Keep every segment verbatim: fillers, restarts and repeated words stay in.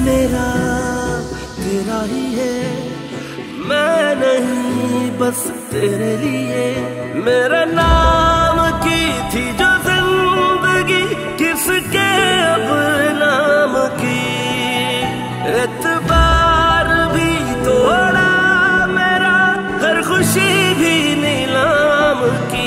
मेरा तेरा ही है, मैं नहीं बस तेरे लिए। मेरे नाम की थी जो जिंदगी, किसके अब नाम की। एतबार भी तोड़ा मेरा, हर खुशी भी नीलाम की।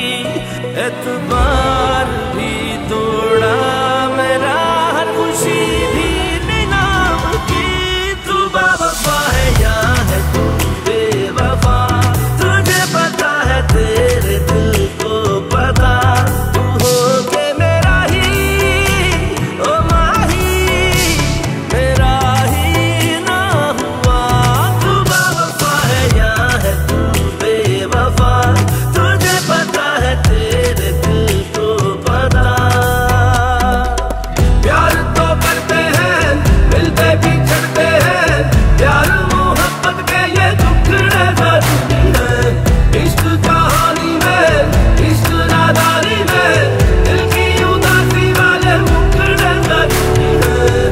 एतबार भी तोड़ा मेरा, हर खुशी भी नीलाम की। तू बेवफा है या है तू बेवफा, तुझे पता है तेरे दिल को पता। तू हो के मेरा ही ओ माही, मेरा ही ना हुआ। तू बेवफा है या है तू बेवफा, तुझे पता है तेरे दिल को पता। प्यार तो करते हैं, मिलते भी छड़ते हैं, प्यार मोहब्बत के ये टुकड़े जरूरी हैं। इश्क कहानी में, इश्क नादानी में, दिल की उदासी वाले मुकड़े जरूरी हैं।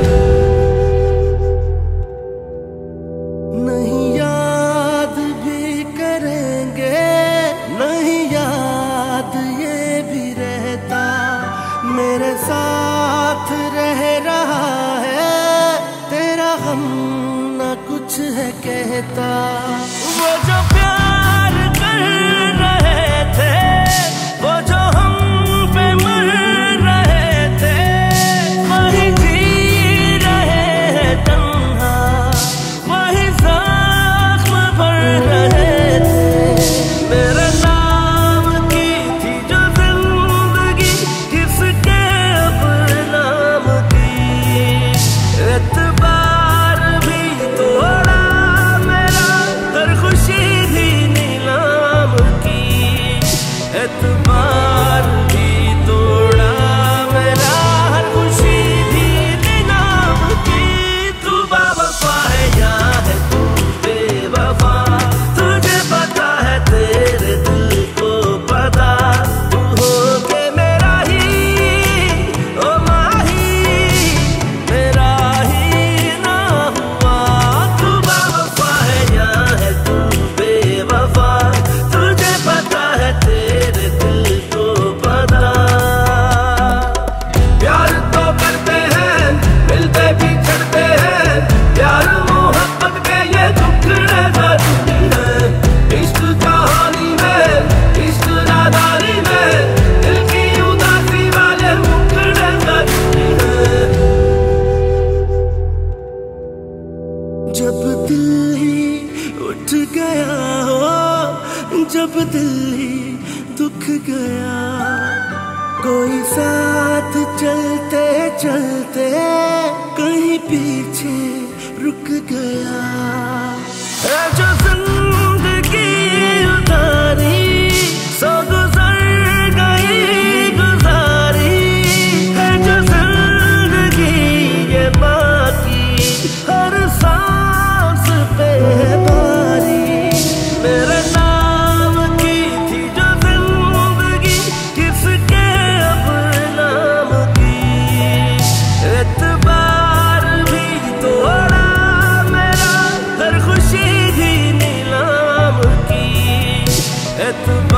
नहीं याद भी करेंगे, नहीं याद ये भी रहता, मेरे साथ रह रहा है तेरा गम ना कुछ है कहता। वो जो प्यार कर रहे थे, वो जो हम पे मर रहे थे, वही जी रहे हैं तन्हा, वही ज़ख्म भर रहे थे। मेरे नाम की थी जो जिंदगी, किसके अब नाम की। एतबार भी तोड़ा मेरा, हर खुशी भी नीलाम की। एतबार भी तोड़ा मेरा, हर खुशी भी नीलाम की। तू बेवफा है या है तू बेवफा, तुझे पता है तेरे दिल को पता। तू हो के मेरा ही ओ माही, मेरा ही ना हुआ। तू बेवफा है या है तू बेवफा, तुझे पता है तेरे दिल को पता। प्यार तो करते हैं, मिलते भी छड़ते हैं, प्यार मोहब्बत के ये टुकड़े जरूरी हैं। इश्क कहानी में, इश्क नादानी में, दिल की उदासी वाले मुकड़े जरूरी हैं। जब दिल ही उठ गया हो, जब दिल ही दुख गया, कोई साथ चलते चलते कहीं पीछे रुक गया। है जो जिंदगी उतारी, सो गुजर गई गुजारी। है जो जिंदगी ये बाकी, हर सांस पे है भारी। मेरे नाम की थी जो जिंदगी, किसके अब नाम की। एतबार भी तोड़ा मेरा, हर खुशी भी नीलाम की। एतबार